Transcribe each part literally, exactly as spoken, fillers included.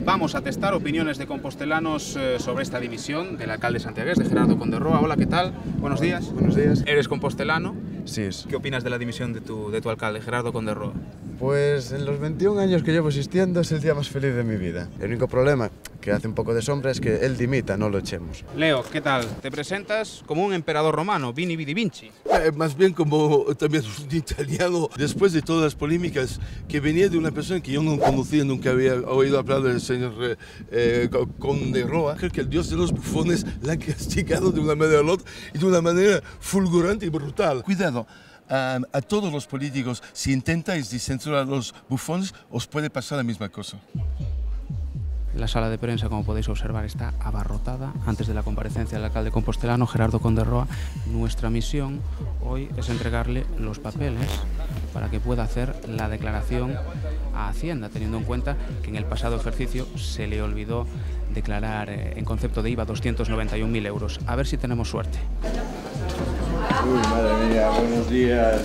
vamos a testar opiniones de compostelanos eh, sobre esta dimisión del alcalde santiagués, de Gerardo Conde-Roa. Hola, ¿qué tal? Buenos días. Buenos días. ¿Eres compostelano? Sí. Es. ¿Qué opinas de la dimisión de tu, de tu alcalde, Gerardo Conde-Roa? Pues en los veintiún años que llevo asistiendo es el día más feliz de mi vida. El único problema que hace un poco de sombra es que él dimita, no lo echemos. Leo, ¿qué tal? Te presentas como un emperador romano, Vini Vidi Vinci. Eh, más bien como también un italiano, después de todas las polémicas que venía de una persona que yo no conocía, nunca había oído hablar del señor eh, eh, Conde-Roa. Creo que el dios de los bufones la ha castigado de una manera u otra y de una manera fulgurante y brutal. Cuidado. A, a todos los políticos, si intentáis censurar a los bufones, os puede pasar la misma cosa. La sala de prensa, como podéis observar, está abarrotada. Antes de la comparecencia del alcalde compostelano, Gerardo Conde-Roa, nuestra misión hoy es entregarle los papeles para que pueda hacer la declaración a Hacienda, teniendo en cuenta que en el pasado ejercicio se le olvidó declarar eh, en concepto de I V A doscientos noventa y un mil euros. A ver si tenemos suerte. Uy, madre mía, buenos días.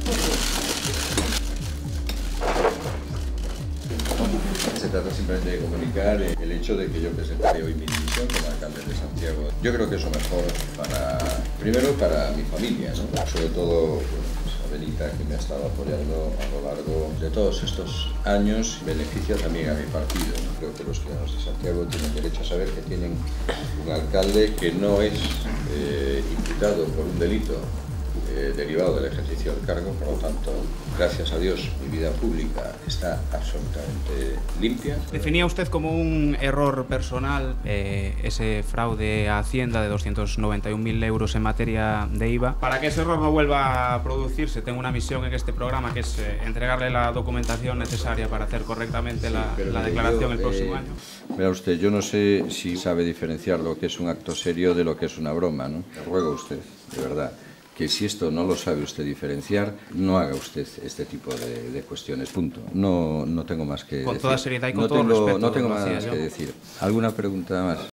Se trata simplemente de comunicar el hecho de que yo presentaré hoy mi dimisión como alcalde de Santiago. Yo creo que eso mejor para, primero para mi familia, ¿no? Sobre todo pues, a Benita, que me ha estado apoyando a lo largo de todos estos años, beneficia también a mi partido, ¿no? Creo que los ciudadanos de Santiago tienen derecho a saber que tienen un alcalde que no es eh, imputado por un delito Eh, derivado del ejercicio del cargo, por lo tanto, gracias a Dios, mi vida pública está absolutamente limpia. ¿Definía usted como un error personal eh, ese fraude a Hacienda de doscientos noventa y un mil euros en materia de I V A? Para que ese error no vuelva a producirse, tengo una misión en este programa, que es eh, entregarle la documentación necesaria para hacer correctamente sí, la, la declaración yo, el próximo eh, año. Mira usted, yo no sé si sabe diferenciar lo que es un acto serio de lo que es una broma, ¿no? Le ruego a usted, de verdad, que si esto no lo sabe usted diferenciar, no haga usted este tipo de, de cuestiones, punto. No, no tengo más que con decir. Con toda seriedad y con no todo tengo, respeto. No tengo más yo. que decir. ¿Alguna pregunta más?